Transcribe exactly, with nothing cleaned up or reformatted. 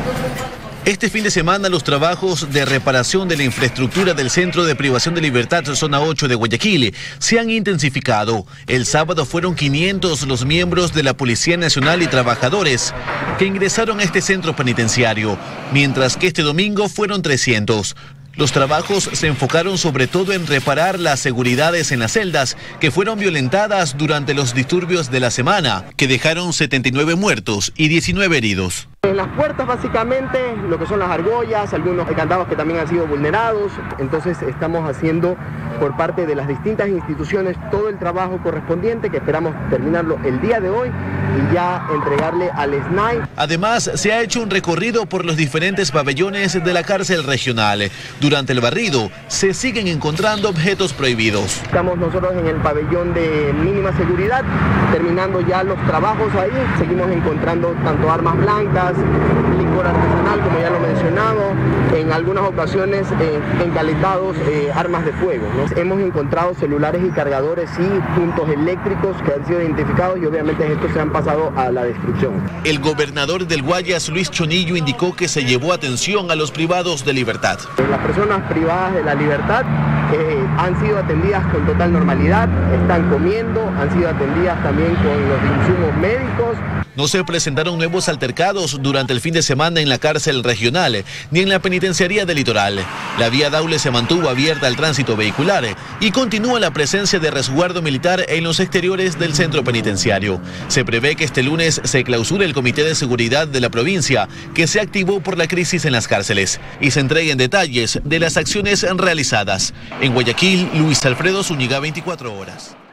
Este fin de semana los trabajos de reparación de la infraestructura del Centro de Privación de Libertad Zona ocho de Guayaquil se han intensificado. El sábado fueron quinientos los miembros de la Policía Nacional y trabajadores que ingresaron a este centro penitenciario, mientras que este domingo fueron trescientos. Los trabajos se enfocaron sobre todo en reparar las seguridades en las celdas que fueron violentadas durante los disturbios de la semana, que dejaron setenta y nueve muertos y diecinueve heridos. En las puertas básicamente lo que son las argollas, algunos candados que también han sido vulnerados, entonces estamos haciendo por parte de las distintas instituciones todo el trabajo correspondiente que esperamos terminarlo el día de hoy y ya entregarle al S N A I. Además se ha hecho un recorrido por los diferentes pabellones de la cárcel regional. Durante el barrido se siguen encontrando objetos prohibidos. Estamos nosotros en el pabellón de mínima seguridad, terminando ya los trabajos ahí, seguimos encontrando tanto armas blancas, licor artesanal, como ya lo he mencionado, en algunas ocasiones eh, encaletados eh, armas de fuego, ¿no? Hemos encontrado celulares y cargadores y puntos eléctricos que han sido identificados y obviamente estos se han pasado a la destrucción. El gobernador del Guayas, Luis Chonillo, indicó que se llevó atención a los privados de libertad. Las personas privadas de la libertad eh, han sido atendidas con total normalidad, están comiendo, han sido atendidas también con los insumos médicos. No se presentaron nuevos altercados durante el fin de semana en la cárcel regional ni en la penitenciaría del Litoral. La vía Daule se mantuvo abierta al tránsito vehicular y continúa la presencia de resguardo militar en los exteriores del centro penitenciario. Se prevé que este lunes se clausure el Comité de Seguridad de la provincia, que se activó por la crisis en las cárceles, y se entreguen detalles de las acciones realizadas. En Guayaquil, Luis Alfredo Zúñiga, veinticuatro horas.